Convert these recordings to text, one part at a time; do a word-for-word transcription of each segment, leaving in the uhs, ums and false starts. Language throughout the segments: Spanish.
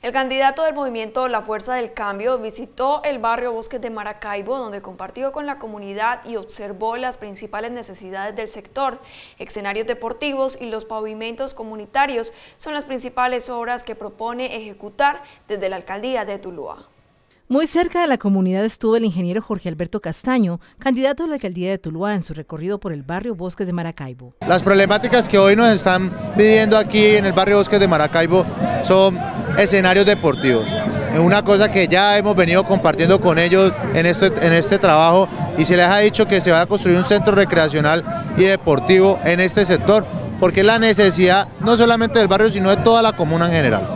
El candidato del movimiento La Fuerza del Cambio visitó el barrio Bosques de Maracaibo, donde compartió con la comunidad y observó las principales necesidades del sector. Escenarios deportivos y los pavimentos comunitarios son las principales obras que propone ejecutar desde la alcaldía de Tuluá. Muy cerca de la comunidad estuvo el ingeniero Jorge Alberto Castaño, candidato a la alcaldía de Tuluá, en su recorrido por el barrio Bosques de Maracaibo. Las problemáticas que hoy nos están pidiendo aquí en el barrio Bosques de Maracaibo son escenarios deportivos. Es una cosa que ya hemos venido compartiendo con ellos en este, en este trabajo, y se les ha dicho que se va a construir un centro recreacional y deportivo en este sector, porque es la necesidad no solamente del barrio, sino de toda la comuna en general.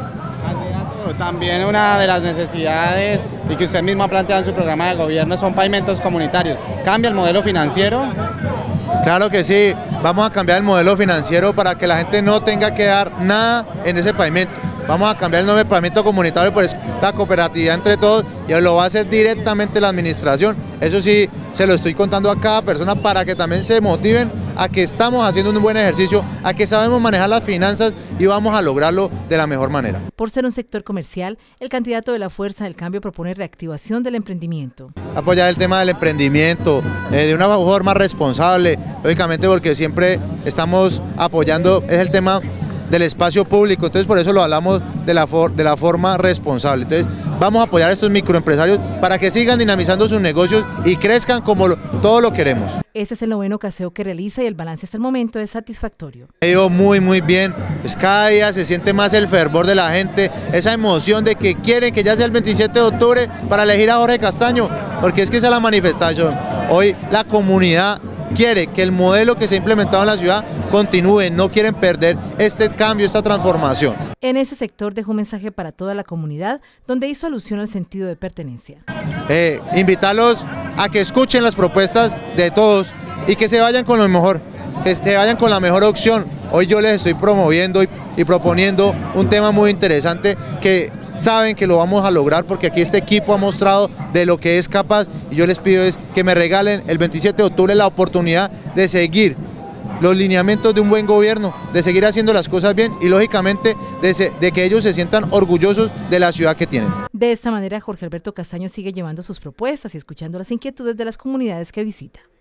También una de las necesidades, y que usted mismo ha planteado en su programa de gobierno, son pavimentos comunitarios. ¿Cambia el modelo financiero? Claro que sí, vamos a cambiar el modelo financiero para que la gente no tenga que dar nada en ese pavimento. Vamos a cambiar el nombre de pavimento comunitario por la cooperatividad entre todos, y lo va a hacer directamente la administración. Eso sí, se lo estoy contando a cada persona para que también se motiven a que estamos haciendo un buen ejercicio, a que sabemos manejar las finanzas y vamos a lograrlo de la mejor manera. Por ser un sector comercial, el candidato de La Fuerza del Cambio propone reactivación del emprendimiento. Apoyar el tema del emprendimiento eh, de una forma responsable, lógicamente, porque siempre estamos apoyando, es el tema del espacio público, entonces por eso lo hablamos de la, for de la forma responsable. Entonces vamos a apoyar a estos microempresarios para que sigan dinamizando sus negocios y crezcan como lo, todo lo queremos. Este es el noveno caseo que realiza y el balance hasta el momento es satisfactorio. Ha ido muy muy bien, pues cada día se siente más el fervor de la gente, esa emoción de que quieren que ya sea el veintisiete de octubre para elegir a Jorge Castaño, porque es que esa es la manifestación. Hoy la comunidad quiere que el modelo que se ha implementado en la ciudad continúe, no quieren perder este cambio, esta transformación. En ese sector dejó un mensaje para toda la comunidad, donde hizo alusión al sentido de pertenencia. Eh, invitarlos a que escuchen las propuestas de todos y que se vayan con lo mejor, que se vayan con la mejor opción. Hoy yo les estoy promoviendo y, y proponiendo un tema muy interesante que saben que lo vamos a lograr, porque aquí este equipo ha mostrado de lo que es capaz, y yo les pido es que me regalen el veintisiete de octubre la oportunidad de seguir los lineamientos de un buen gobierno, de seguir haciendo las cosas bien y lógicamente de, se, de que ellos se sientan orgullosos de la ciudad que tienen. De esta manera, Jorge Alberto Castaño sigue llevando sus propuestas y escuchando las inquietudes de las comunidades que visita.